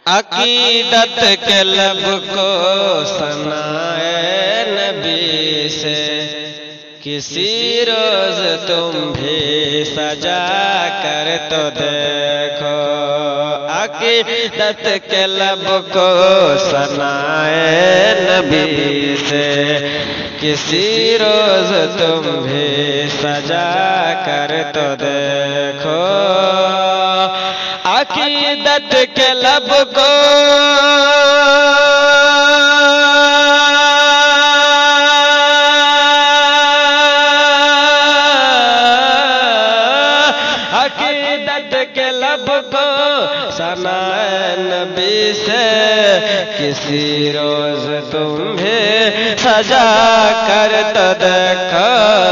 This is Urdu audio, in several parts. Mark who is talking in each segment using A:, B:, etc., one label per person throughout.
A: عقیدت کے لب کو ثنائے نبی سے کسی روز تم بھی سجا کر تو دیکھو۔ عقیدت کے لب کو ثنائے نبی سے کسی روز تم بھی سجا کر تو دیکھو۔ عقیدت کے لب کو عقیدت کے لب کو ثنائے نبی سے کسی روز تم بھی سجا کر تو دیکھو۔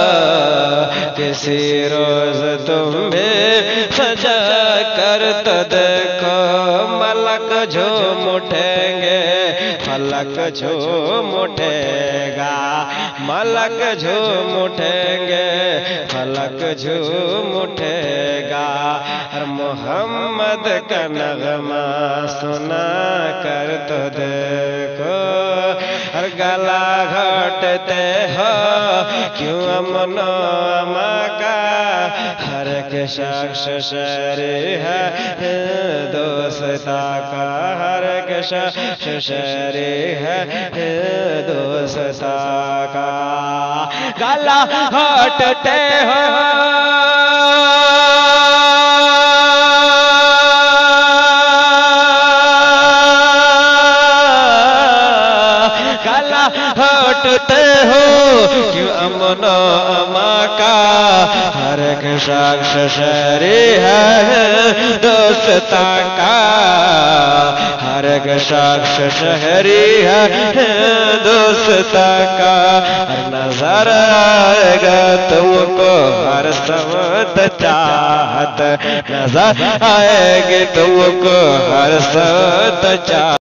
A: کسی روز تم بھی سجا کر تو دیکھو۔ ملک جھوم اٹھیں گے فلک جھوم اٹھے گا۔ ملک جھوم اٹھیں گے فلک جھوم اٹھے گا۔ اور محمد کا نغمہ سنا کر تو دیکھو۔ اور گلا گھوٹتے ہو کیوں امن و امان کا، ہر ایک شخص شہری ہے دوستا کا، ہر ایک شخص شہری ہے دوستا کا۔ گلا گھوٹتے ہو ہوٹتے ہو کیوں امن و امان کا، ہر ایک شخص شہری ہے دوستا کا، ہر ایک شخص شہری ہے دوستا کا۔ نظر آئے گا تم کو ہر سمت چاہت، نظر آئے گی تم کو ہر سمت چاہت۔